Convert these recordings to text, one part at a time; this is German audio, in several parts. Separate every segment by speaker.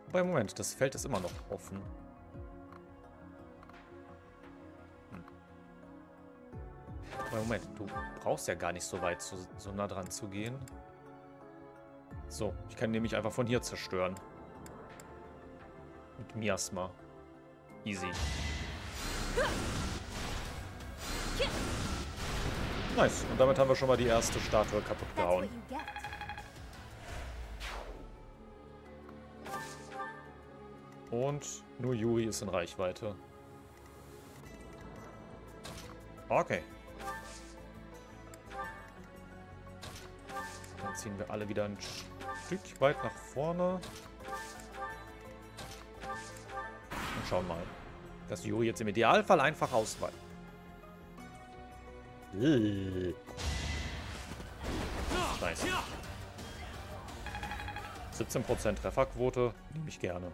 Speaker 1: Aber Moment, das Feld ist immer noch offen. Aber Moment, du brauchst ja gar nicht so weit so nah dran zu gehen. So, ich kann nämlich einfach von hier zerstören. Mit Miasma. Easy. Nice. Und damit haben wir schon mal die erste Statue kaputt gehauen. Und nur Yuri ist in Reichweite. Okay. Dann ziehen wir alle wieder ein Stück weit nach vorne. Und schauen mal, dass Yuri jetzt im Idealfall einfach ausweicht. Nice. 17% Trefferquote, nehme ich gerne.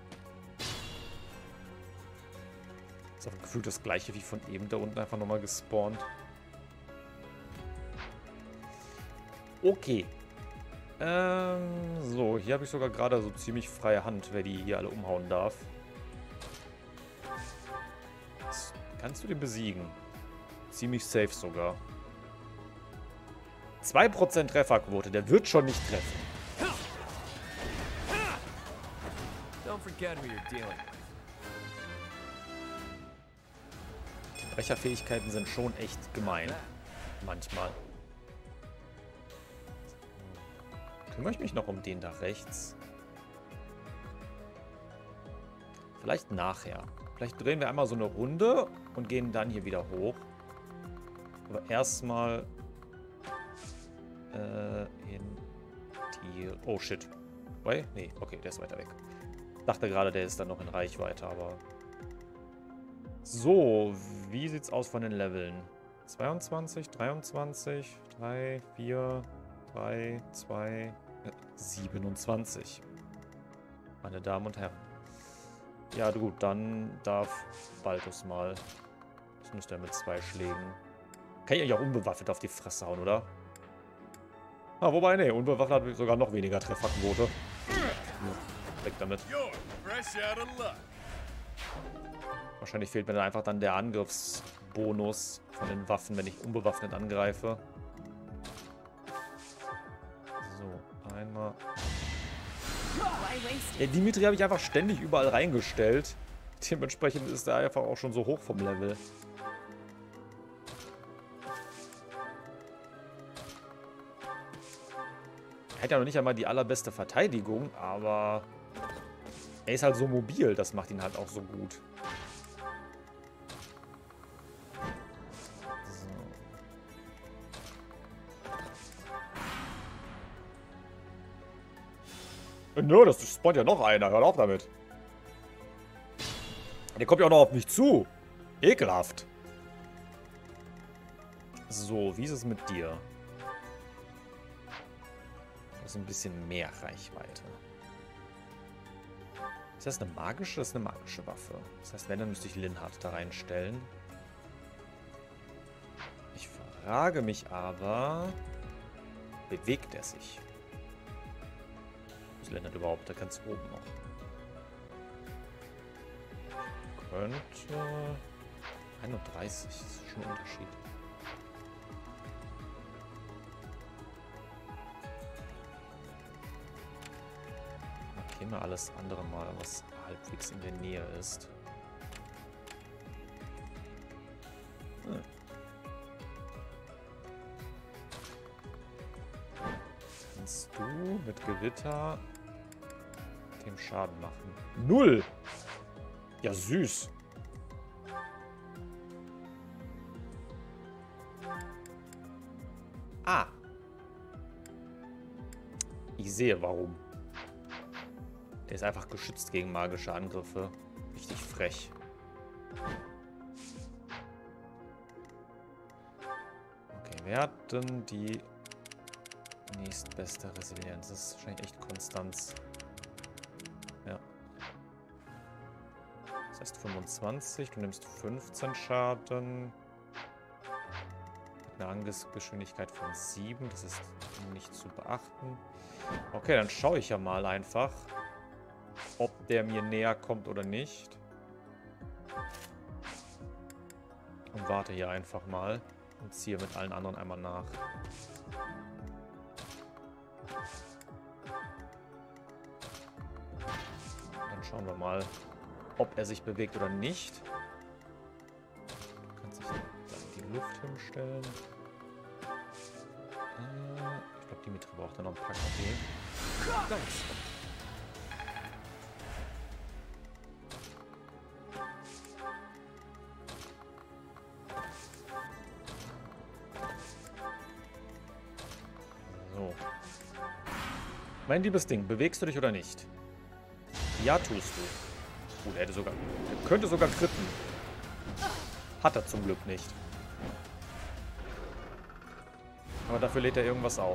Speaker 1: Ist aber gefühlt das gleiche wie von eben da unten einfach nochmal gespawnt. Okay. So, hier habe ich sogar gerade so ziemlich freie Hand, wer die hier alle umhauen darf. Kannst du den besiegen? Ziemlich safe sogar. 2% Trefferquote, der wird schon nicht treffen. Die Brecherfähigkeiten sind schon echt gemein. Manchmal. Kümmere ich mich noch um den da rechts? Vielleicht nachher. Vielleicht drehen wir einmal so eine Runde und gehen dann hier wieder hoch. Aber erstmal in die... Oh, shit. Wait? Nee, okay, der ist weiter weg. Ich dachte gerade, der ist dann noch in Reichweite, aber... So, wie sieht's aus von den Leveln? 22, 23, 3, 4, 3, 2, 27. Meine Damen und Herren. Ja, gut, dann darf Balthus mal. Das müsste er mit 2 Schlägen. Kann ich eigentlich auch unbewaffnet auf die Fresse hauen, oder? Ah, wobei, nee, unbewaffnet hat sogar noch weniger Trefferquote. Weg damit. Wahrscheinlich fehlt mir dann einfach dann der Angriffsbonus von den Waffen, wenn ich unbewaffnet angreife. So, einmal. Ja, Dimitri habe ich einfach ständig überall reingestellt. Dementsprechend ist er einfach auch schon so hoch vom Level. Er hat ja noch nicht einmal die allerbeste Verteidigung, aber er ist halt so mobil, das macht ihn halt auch so gut. Nö, das spawnt ja noch einer. Hört auf damit. Der kommt ja auch noch auf mich zu. Ekelhaft. So, wie ist es mit dir? Du hast ein bisschen mehr Reichweite. Ist das eine magische? Das ist eine magische Waffe. Das heißt, wenn, dann müsste ich Linhardt da reinstellen. Ich frage mich aber... Bewegt er sich? Wo ist Linhardt überhaupt? Da ganz oben noch. Könnte... 31, das ist schon ein Unterschied. Markieren wir alles andere mal, was halbwegs in der Nähe ist. Kannst du mit Gewitter dem Schaden machen? 0! Ja, süß. Ah. Ich sehe, warum. Der ist einfach geschützt gegen magische Angriffe. Richtig frech. Okay, wer hat denn die nächstbeste Resilienz? Das ist wahrscheinlich echt Konstanz. Ja. Das heißt 25, du nimmst 15 Schaden. Eine Angriffsgeschwindigkeit von 7, das ist nicht zu beachten. Okay, dann schaue ich ja mal einfach, ob der mir näher kommt oder nicht. Und warte hier einfach mal und ziehe mit allen anderen einmal nach. Dann schauen wir mal, ob er sich bewegt oder nicht. Du kannst dich da in die Luft hinstellen. Ich glaube, Dimitri braucht da noch ein paar KP. Thanks. So. Mein liebes Ding, bewegst du dich oder nicht? Ja, tust du. Er könnte sogar kritten. Hat er zum Glück nicht. Aber dafür lädt er irgendwas auf.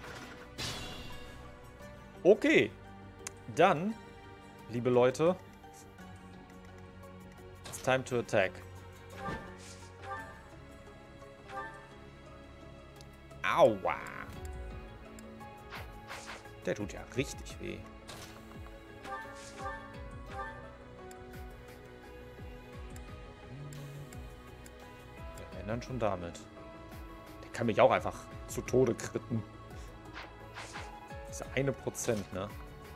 Speaker 1: Okay. Dann, liebe Leute, it's time to attack. Aua. Der tut ja richtig weh. Wir ändern schon damit. Der kann mich auch einfach zu Tode kritten. Diese 1%, ne?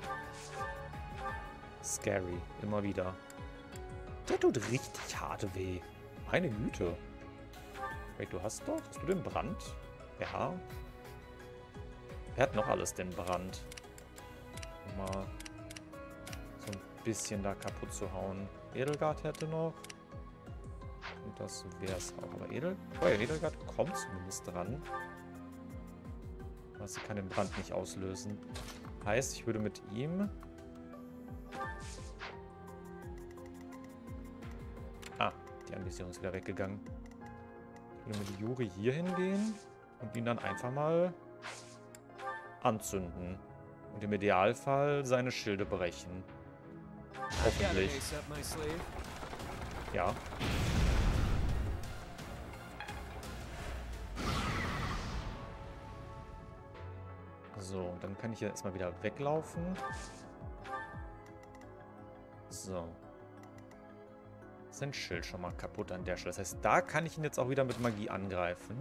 Speaker 1: Scary. Immer wieder. Der tut richtig hart weh. Meine Güte. Wait, du hast doch? Hast du den Brand? Ja. Wer hat noch alles den Brand? Um mal so ein bisschen da kaputt zu hauen. Edelgard hätte noch. Und das wäre es auch. Aber Edelgard kommt zumindest dran. Aber sie kann den Brand nicht auslösen. Heißt, ich würde mit ihm... Ah, die Anvisierung ist wieder weggegangen. Ich würde mit Juri hier hingehen und ihn dann einfach mal anzünden. Und im Idealfall seine Schilde brechen. Hoffentlich. Ja. So, dann kann ich hier erstmal wieder weglaufen. So. Sein Schild schon mal kaputt an der Stelle. Das heißt, da kann ich ihn jetzt auch wieder mit Magie angreifen.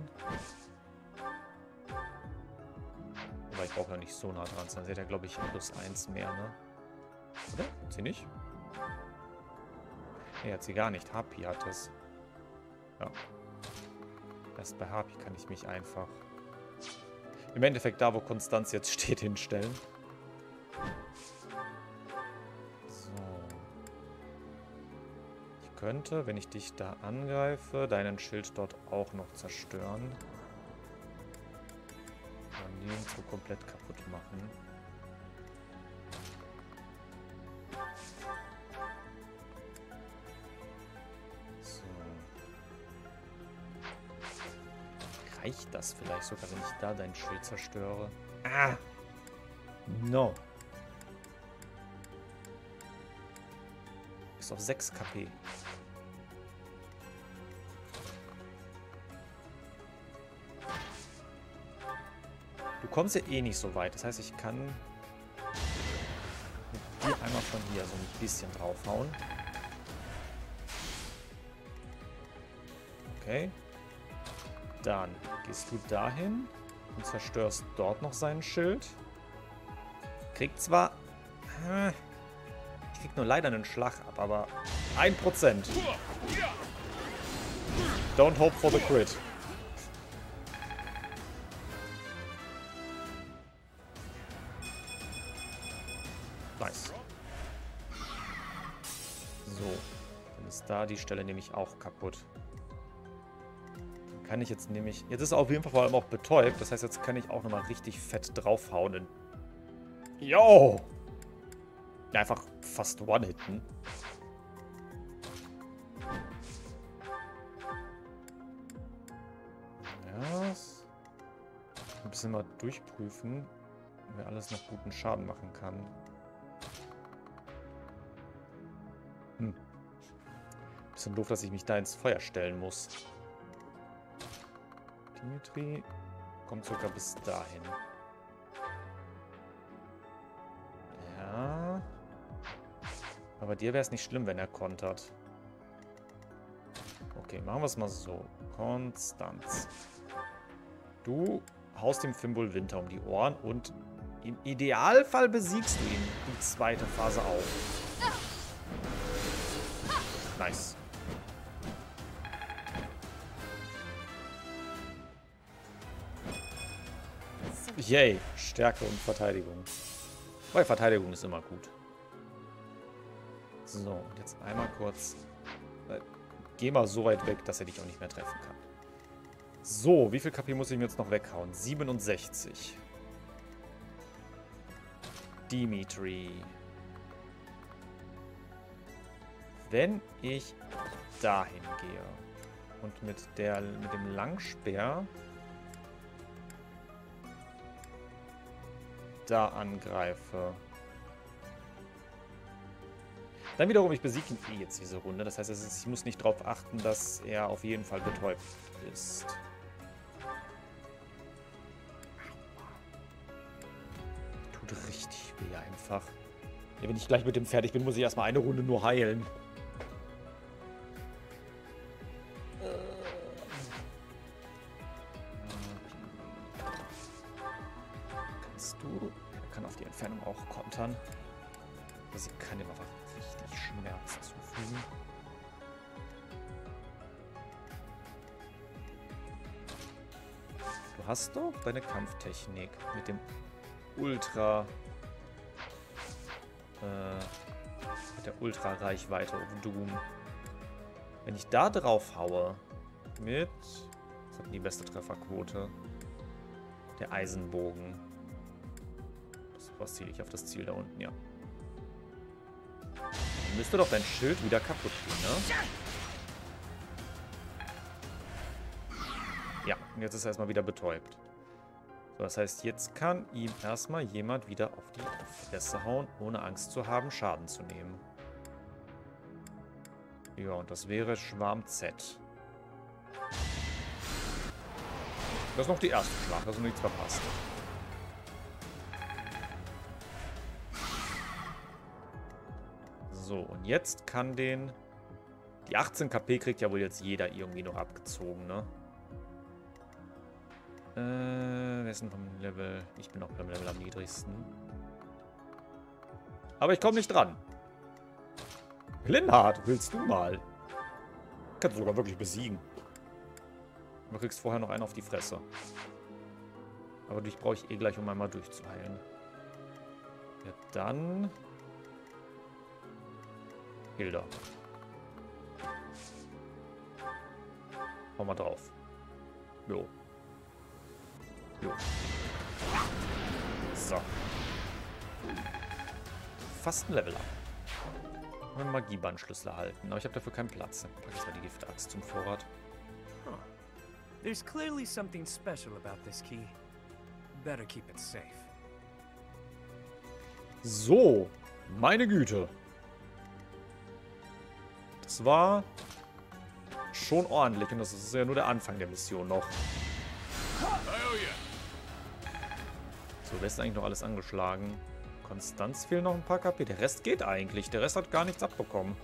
Speaker 1: Aber ich brauche ja nicht so nah dran sein. Sie hat ja, glaube ich, +1 mehr, ne? Oder? Hat sie nicht? Nee, hat sie gar nicht. Harpy hat es. Ja. Erst bei Harpy kann ich mich einfach... Im Endeffekt da, wo Konstanz jetzt steht, hinstellen. So. Ich könnte, wenn ich dich da angreife, deinen Schild dort auch noch zerstören. Und nirgendwo komplett kaputt machen. So. Reicht das vielleicht sogar, wenn ich da dein Schild zerstöre? Ah! No. Bis auf 6 KP. Du kommst ja eh nicht so weit. Das heißt, ich kann mit dir einmal von hier so ein bisschen draufhauen. Okay. Dann gehst du dahin und zerstörst dort noch seinen Schild. Kriegt zwar... Ich krieg nur leider einen Schlag ab, aber 1%. Don't hope for the crit. Nice. So. Dann ist da die Stelle nämlich auch kaputt. Kann ich jetzt nämlich... Jetzt ist er auf jeden Fall vor allem auch betäubt. Das heißt, jetzt kann ich auch nochmal richtig fett draufhauen. Yo! Einfach fast one-hitten. Ja. Ein bisschen mal durchprüfen, wer alles noch guten Schaden machen kann. Bisschen doof, dass ich mich da ins Feuer stellen muss. Dimitri kommt sogar bis dahin. Ja. Aber dir wäre es nicht schlimm, wenn er kontert. Okay, machen wir es mal so. Konstanz. Du haust dem Fimbul Winter um die Ohren und im Idealfall besiegst du ihn die zweite Phase auch. Nice. Yay, Stärke und Verteidigung. Weil Verteidigung ist immer gut. So, und jetzt einmal kurz. Geh mal so weit weg, dass er dich auch nicht mehr treffen kann. So, wie viel KP muss ich mir jetzt noch weghauen? 67. Dimitri. Wenn ich dahin gehe und mit dem Langspeer da angreife. Dann wiederum, ich besiege ihn jetzt diese Runde. Das heißt, ich muss nicht darauf achten, dass er auf jeden Fall betäubt ist. Tut richtig weh einfach. Ja, wenn ich gleich mit dem fertig bin, muss ich erstmal eine Runde nur heilen. Kannst du? Er kann auf die Entfernung auch kontern. Sie kann ihm einfach richtig Schmerz zufügen. Du hast doch deine Kampftechnik mit dem Ultra... mit der Ultra-Reichweite auf Doom. Wenn ich da drauf haue, mit... Was hat denn die beste Trefferquote? Der Eisenbogen. Was ziele ich auf das Ziel da unten? Ja. Dann müsste doch dein Schild wieder kaputt gehen, ne? Ja, und jetzt ist er erstmal wieder betäubt. So, das heißt, jetzt kann ihm erstmal jemand wieder auf die Fresse hauen, ohne Angst zu haben, Schaden zu nehmen. Ja, und das wäre Schwarm Z. Das ist noch die erste Schlacht, also nichts verpasst. So, und jetzt kann den... Die 18 KP kriegt ja wohl jetzt jeder irgendwie noch abgezogen, ne? Wer ist denn vom Level? Ich bin noch beim Level am niedrigsten. Aber ich komme nicht dran. Linhard, willst du mal? Kannst du sogar wirklich besiegen. Du kriegst vorher noch einen auf die Fresse. Aber dich brauche ich eh gleich, um einmal durchzuheilen. Ja, dann... Hilda. Hau mal drauf. Jo. Jo. So. Fast ein Level up. Einen Magiebandschlüssel erhalten, aber ich habe dafür keinen Platz. Dann packe ich mal die Giftaxt zum Vorrat.
Speaker 2: Huh. There's clearly something special about this key. Better keep it safe.
Speaker 1: So, meine Güte. Das war schon ordentlich und das ist ja nur der Anfang der Mission noch. So, wer ist eigentlich noch alles angeschlagen? Konstanz fehlen noch ein paar KP. Der Rest geht eigentlich. Der Rest hat gar nichts abbekommen.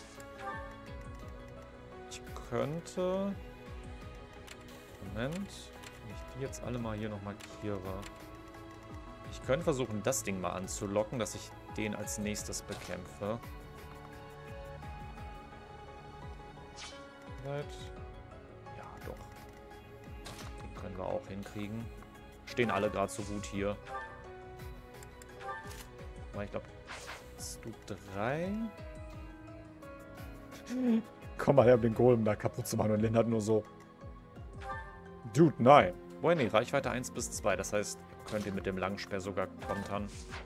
Speaker 1: Ich könnte... Moment. Wenn ich die jetzt alle mal hier noch markiere. Ich könnte versuchen, das Ding mal anzulocken, dass ich den als nächstes bekämpfe. Ja, doch. Den können wir auch hinkriegen. Stehen alle gerade so gut hier. Aber ich glaube, hast du 3? Komm mal her, um den Golem da kaputt zu machen. Und Lin hat nur so... Dude, nein. Boah, nee, Reichweite 1 bis 2. Das heißt, ihr könnt ihn mit dem Langspeer sogar kontern.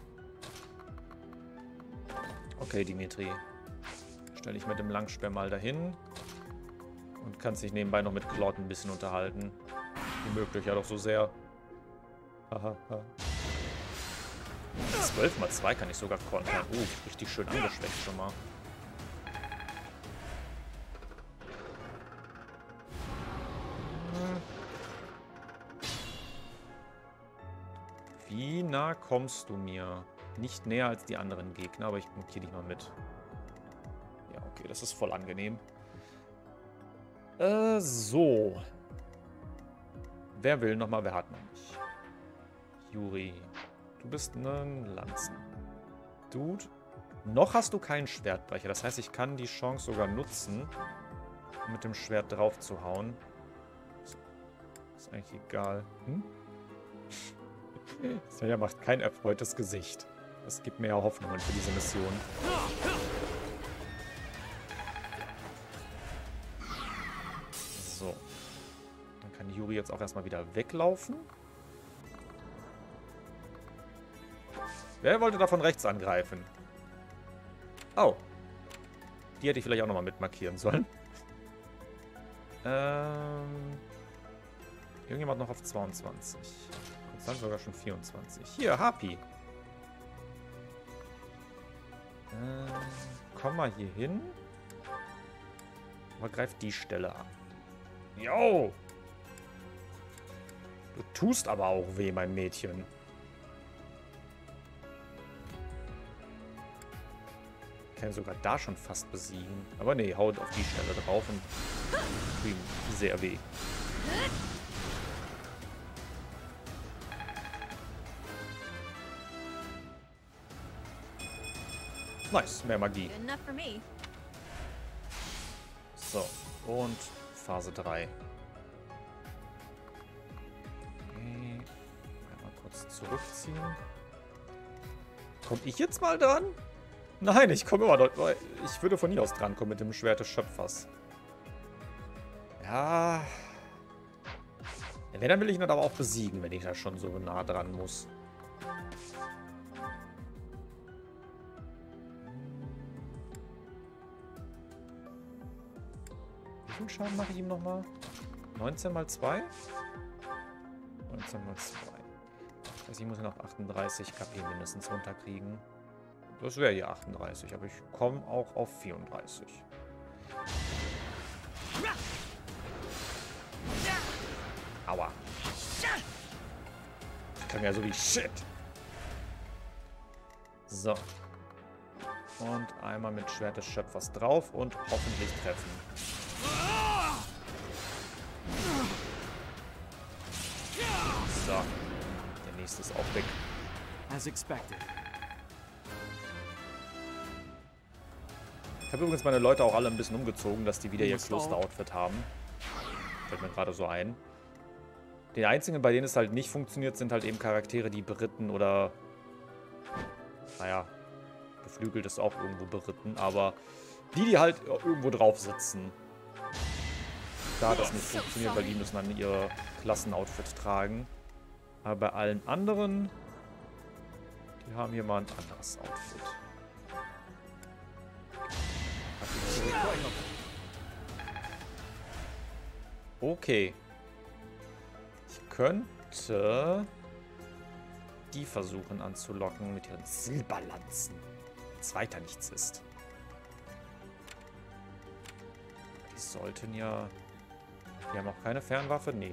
Speaker 1: Okay, Dimitri. Stelle ich mit dem Langspeer mal dahin. Und kannst dich nebenbei noch mit Claude ein bisschen unterhalten. Wie möglich, ja doch so sehr. Haha. 12 mal 2 kann ich sogar kontern. Richtig schön angeschwächt schon mal. Wie nah kommst du mir? Nicht näher als die anderen Gegner, aber ich markiere dich mal mit. Ja, okay, das ist voll angenehm. So. Wer will nochmal? Wer hat noch nicht? Juri. Du bist ein Lanzen. Dude. Noch hast du keinen Schwertbrecher. Das heißt, ich kann die Chance sogar nutzen, um mit dem Schwert drauf zu hauen. Ist eigentlich egal. Hm? Svenja macht kein erfreutes Gesicht. Das gibt mir ja Hoffnungen für diese Mission. So. Dann kann Juri jetzt auch erstmal wieder weglaufen. Wer wollte da von rechts angreifen? Oh. Die hätte ich vielleicht auch nochmal mitmarkieren sollen. Irgendjemand noch auf 22. Konstant sogar schon 24. Hier, Harpy. Komm mal hier hin. Aber greif die Stelle an. Jo! Du tust aber auch weh, mein Mädchen. Ich kann sogar da schon fast besiegen. Aber nee, haut auf die Stelle drauf und tut ihm sehr weh. Nice, mehr Magie. So, und Phase 3. Okay. Einmal kurz zurückziehen. Komm ich jetzt mal dran? Nein, ich komme immer dort. Ich würde von hier aus drankommen mit dem Schwert des Schöpfers. Ja. Wenn, dann will ich ihn aber auch besiegen, wenn ich da schon so nah dran muss. Wie viel Schaden mache ich ihm nochmal? 19 mal 2? 19 mal 2. Das heißt, ich muss ihn auf 38 KP mindestens runterkriegen. Das wäre hier 38, aber ich komme auch auf 34. Aua. Ich kann ja so wie Shit. So. Und einmal mit Schwert des Schöpfers drauf und hoffentlich treffen. So. Der nächste ist auch weg.
Speaker 2: As expected.
Speaker 1: Ich habe übrigens meine Leute auch alle ein bisschen umgezogen, dass die wieder ihr Kloster-Outfit haben. Fällt mir gerade so ein. Die einzigen, bei denen es halt nicht funktioniert, sind halt eben Charaktere, die beritten oder... Naja, geflügelt ist auch irgendwo beritten, aber die halt irgendwo drauf sitzen. Da hat das nicht funktioniert, weil die müssen dann ihr Klassen-Outfit tragen. Aber bei allen anderen, die haben hier mal ein anderes Outfit. Okay. Ich könnte die versuchen anzulocken mit ihren Silberlanzen. Zweiter nichts ist. Die sollten ja... Die haben auch keine Fernwaffe? Nee.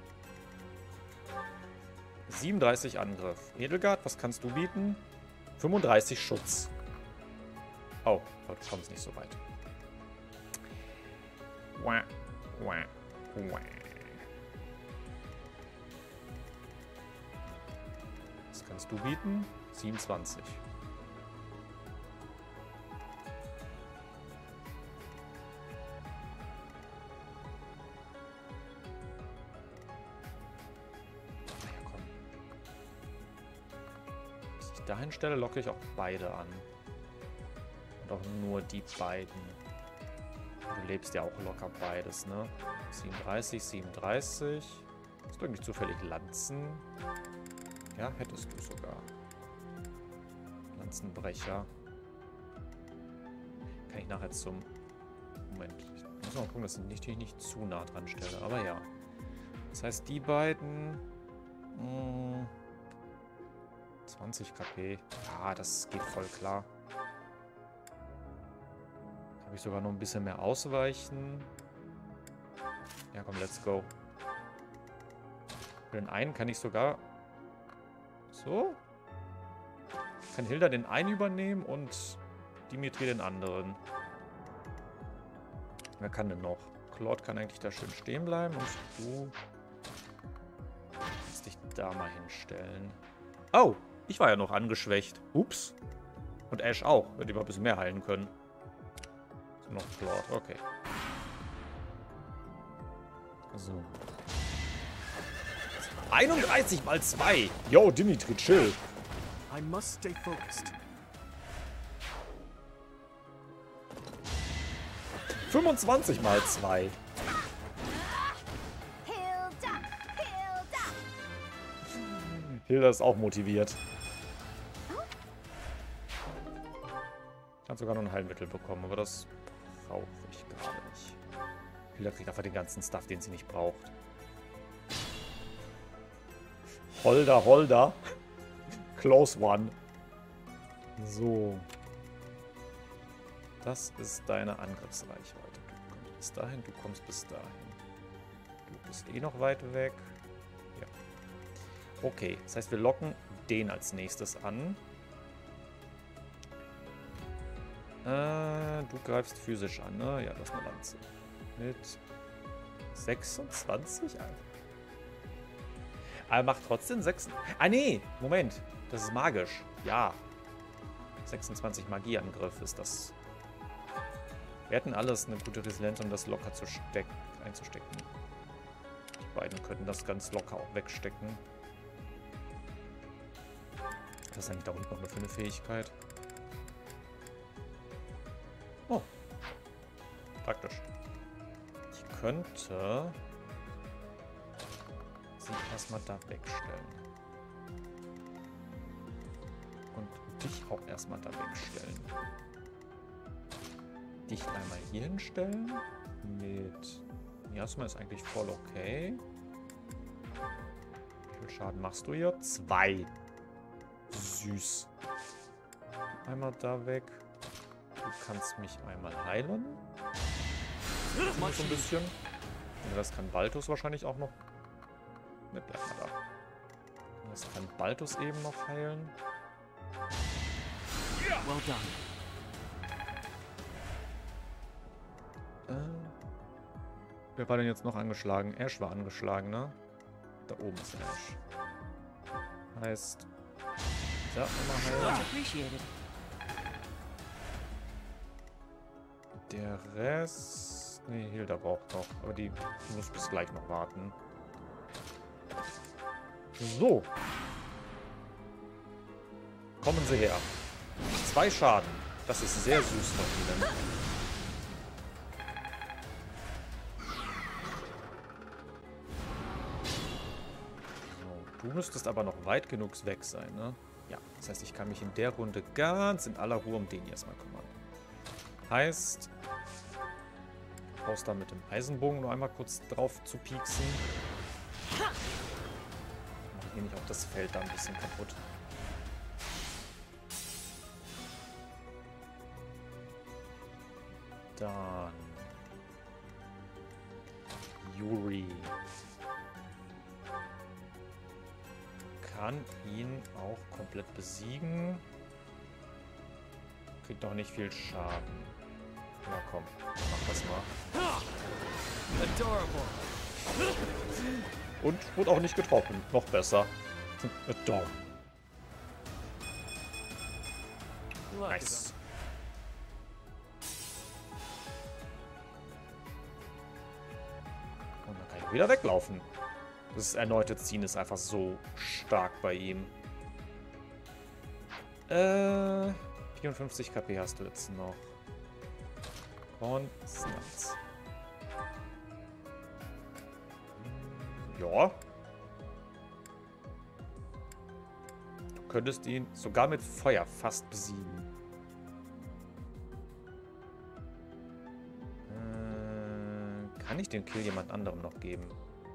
Speaker 1: 37 Angriff. Edelgard, was kannst du bieten? 35 Schutz. Oh, du kommst nicht so weit. Wah, wah, wah. Was kannst du bieten? 27. Dahin stelle, locke ich auch beide an. Und auch nur die beiden. Du lebst ja auch locker beides, ne? 37, 37. Hast du eigentlich zufällig Lanzen? Ja, hättest du sogar. Lanzenbrecher. Kann ich nachher zum... Moment. Ich muss mal gucken, dass ich nicht zu nah dran stelle. Aber ja. Das heißt, die beiden... 20 KP. Ja, das geht voll klar. Habe ich sogar noch ein bisschen mehr ausweichen. Ja, komm, let's go. Für den einen kann ich sogar... So? Kann Hilda den einen übernehmen und Dimitri den anderen. Wer kann denn noch? Claude kann eigentlich da schön stehen bleiben. Und du kannst dich da mal hinstellen. Oh, ich war ja noch angeschwächt. Ups. Und Ash auch. Hätte ich mal ein bisschen mehr heilen können. So, noch Claude. Okay. So. 31 mal 2. Yo, Dimitri, chill.
Speaker 2: I must stay focused.
Speaker 1: 25 mal 2. Hilda ist auch motiviert. Hat sogar noch ein Heilmittel bekommen, aber das brauche ich gerade nicht. Hilda kriegt einfach den ganzen Stuff, den sie nicht braucht. Holder, Holder. Close one. So. Das ist deine Angriffsreichweite. Du kommst bis dahin, du kommst bis dahin. Du bist eh noch weit weg. Ja. Okay, das heißt, wir locken den als nächstes an. Du greifst physisch an, ne? Ja, das ist eine Lanze. Mit 26? Aber macht trotzdem 6. Ah, nee! Moment. Das ist magisch. Ja. 26 Magieangriff ist das. Wir hätten alles eine gute Resilienz, um das locker einzustecken. Die beiden könnten das ganz locker auch wegstecken. Was ist eigentlich da unten noch für eine Fähigkeit? Oh. Praktisch. Ich könnte sie erstmal da wegstellen. Und dich auch erstmal da wegstellen. Dich einmal hier hinstellen. Mit Miasma ist eigentlich voll okay. Wie viel Schaden machst du hier? 2. Süß. Einmal da weg. Du kannst mich einmal heilen. So ein bisschen. Und das kann Balthus wahrscheinlich auch noch. Ne, bleib mal da. Das kann Balthus eben noch heilen.
Speaker 2: Well done.
Speaker 1: Wer war denn jetzt noch angeschlagen? Ash war angeschlagen, ne? Da oben ist Ash. Heißt. Ja, immer heilen. Der Rest. Ne, Hilda braucht noch. Aber die muss bis gleich noch warten. So. Kommen Sie her. 2 Schaden. Das ist sehr süß von Ihnen. So, du müsstest aber noch weit genug weg sein, ne? Ja, das heißt, ich kann mich in der Runde ganz in aller Ruhe um den erstmal kümmern. Heißt, du brauchst da mit dem Eisenbogen nur einmal kurz drauf zu pieksen. Mach hier nicht auch das Feld da ein bisschen kaputt. Dann Yuri kann ihn auch komplett besiegen. Kriegt noch nicht viel Schaden. Na komm, mach das mal.
Speaker 2: Adorable.
Speaker 1: Und wurde auch nicht getroffen. Noch besser. Adorable. Nice. Und dann kann ich wieder weglaufen. Das erneute Ziehen ist einfach so stark bei ihm. 54 KP hast du jetzt noch. Konstanz. Ja. Du könntest ihn sogar mit Feuer fast besiegen. Kann ich den Kill jemand anderem noch geben?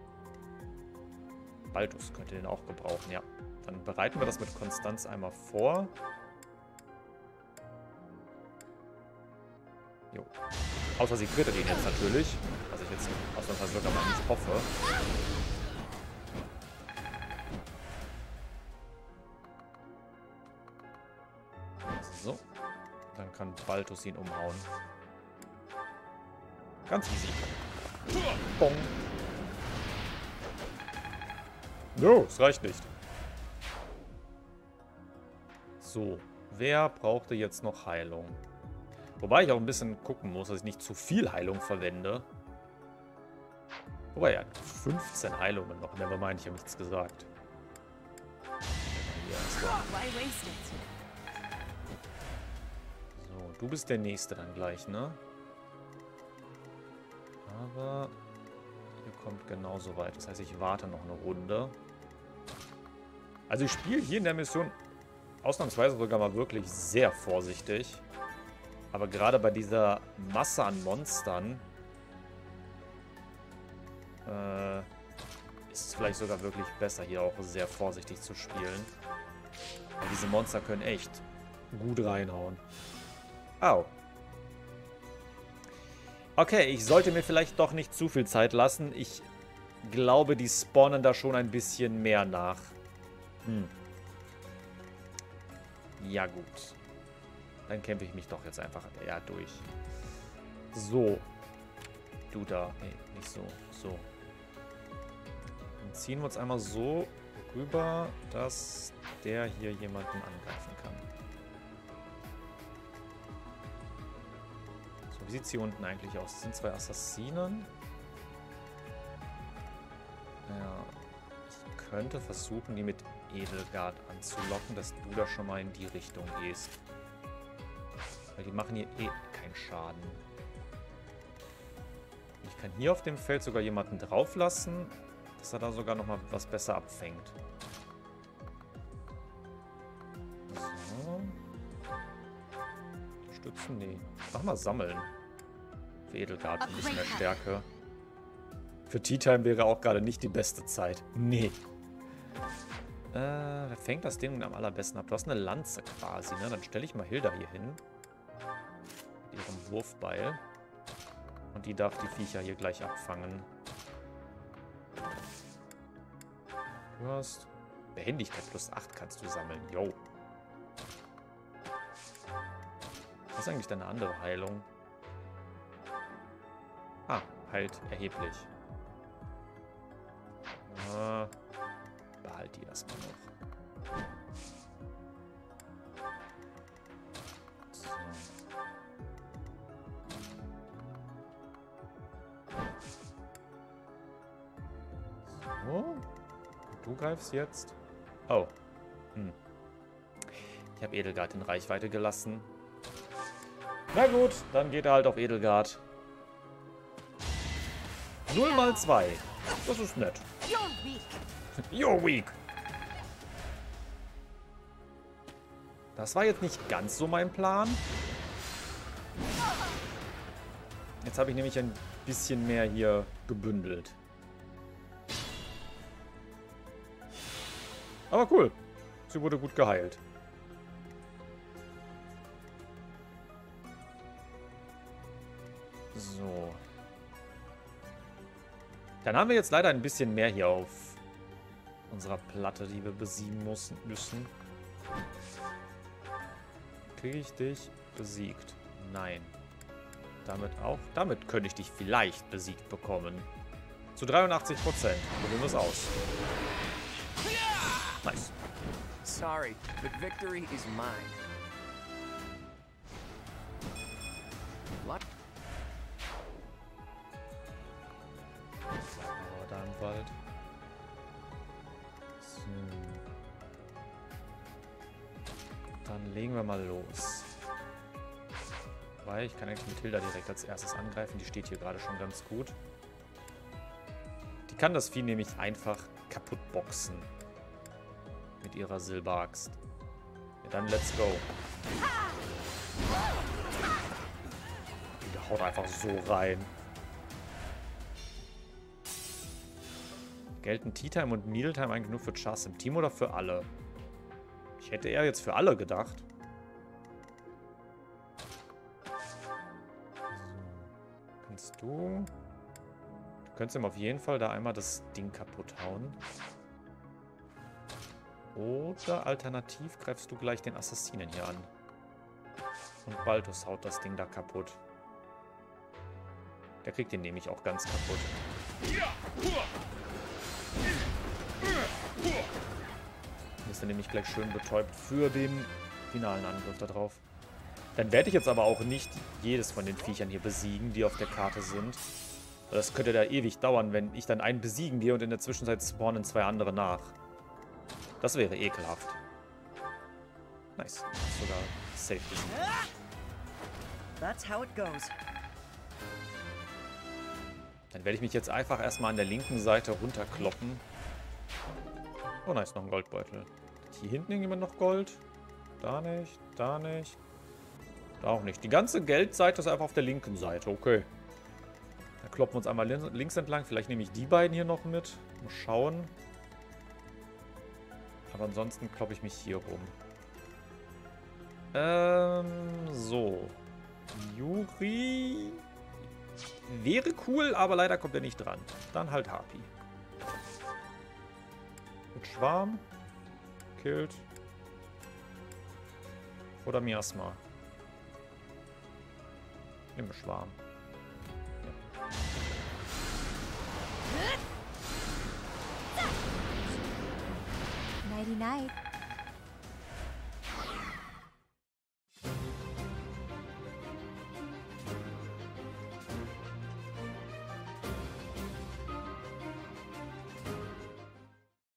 Speaker 1: Balthus könnte den auch gebrauchen, ja. Dann bereiten wir das mit Konstanz einmal vor. Jo. Außer sie crittet ihn jetzt natürlich. Was ich jetzt ausnahmsweise sogar mal nicht hoffe. So. Dann kann Balthus ihn umhauen. Ganz easy. Bong. No, es reicht nicht. So, wer brauchte jetzt noch Heilung? Wobei ich auch ein bisschen gucken muss, dass ich nicht zu viel Heilung verwende. Wobei, ja, 15 Heilungen noch. Nevermind, ich habe nichts gesagt. So, du bist der Nächste dann gleich, ne? Aber ihr kommt genauso weit. Das heißt, ich warte noch eine Runde. Also ich spiele hier in der Mission ausnahmsweise sogar mal wirklich sehr vorsichtig. Aber gerade bei dieser Masse an Monstern ist es vielleicht sogar wirklich besser, hier auch sehr vorsichtig zu spielen. Weil diese Monster können echt gut reinhauen. Au. Okay, ich sollte mir vielleicht doch nicht zu viel Zeit lassen. Ich glaube, die spawnen da schon ein bisschen mehr nach. Ja, gut. Dann kämpfe ich mich doch jetzt einfach durch. So. Du da. Nee, nicht so. So. Dann ziehen wir uns einmal so rüber, dass der hier jemanden angreifen kann. So, wie sieht es hier unten eigentlich aus? Das sind zwei Assassinen. Ja. Ich könnte versuchen, die mit Edelgard anzulocken, dass du da schon mal in die Richtung gehst. Weil die machen hier eh keinen Schaden. Ich kann hier auf dem Feld sogar jemanden drauf lassen, dass er da sogar noch mal was besser abfängt. So. Stützen? Nee. Mach mal sammeln. Für Edelgard ein bisschen mehr Stärke. Für Tea Time wäre auch gerade nicht die beste Zeit. Nee. Wer fängt das Ding am allerbesten ab? Du hast eine Lanze quasi, ne? Dann stelle ich mal Hilda hier hin. Mit ihrem Wurfbeil. Und die darf die Viecher hier gleich abfangen. Du hast Behendigkeit plus 8 kannst du sammeln. Yo. Was ist eigentlich deine andere Heilung? Ah, heilt erheblich. Behalt die erstmal noch. So. So. Und du greifst jetzt. Oh. Ich habe Edelgard in Reichweite gelassen. Na gut, dann geht er halt auf Edelgard. 0 mal 2. Das ist nett. You're weak. Das war jetzt nicht ganz so mein Plan. Jetzt habe ich nämlich ein bisschen mehr hier gebündelt. Aber cool. Sie wurde gut geheilt. So. Dann haben wir jetzt leider ein bisschen mehr hier auf unserer Platte, die wir besiegen müssen. Kriege ich dich besiegt? Nein. Damit auch? Damit könnte ich dich vielleicht besiegt bekommen. Zu 83%. Probieren wir es aus. Nice.
Speaker 2: Sorry, but victory is mine. What?
Speaker 1: Da im Wald. So. Dann legen wir mal los. Weil ich kann eigentlich mit Hilda direkt als erstes angreifen. Die steht hier gerade schon ganz gut. Die kann das Vieh nämlich einfach kaputt boxen. Mit ihrer Silberaxt. Ja, dann let's go. Die haut einfach so rein. Gelten Tea Time und Meal Time eigentlich nur für Chas im Team oder für alle? Ich hätte eher jetzt für alle gedacht. So. Kannst du... Du könntest ihm auf jeden Fall da einmal das Ding kaputt hauen. Oder alternativ greifst du gleich den Assassinen hier an. Und Balthus haut das Ding da kaputt. Der kriegt den nämlich auch ganz kaputt. Ist er nämlich gleich schön betäubt für den finalen Angriff da drauf. Dann werde ich jetzt aber auch nicht jedes von den Viechern hier besiegen, die auf der Karte sind. Das könnte da ewig dauern, wenn ich dann einen besiegen gehe und in der Zwischenzeit spawnen 2 andere nach. Das wäre ekelhaft. Nice. Sogar safe besiegt.
Speaker 3: That's how it goes.
Speaker 1: Dann werde ich mich jetzt einfach erstmal an der linken Seite runterkloppen. Oh nice, noch ein Goldbeutel. Hier hinten irgendjemand noch Gold? Da nicht, da nicht. Da auch nicht. Die ganze Geldseite ist einfach auf der linken Seite. Okay. Da kloppen wir uns einmal links entlang. Vielleicht nehme ich die beiden hier noch mit. Mal schauen. Aber ansonsten kloppe ich mich hier rum. So. Yuri. Wäre cool, aber leider kommt er nicht dran. Dann halt Harpy. Mit Schwarm. Killt. Oder Miasma. Nimm Schwarm. Ja.
Speaker 4: Nighty night.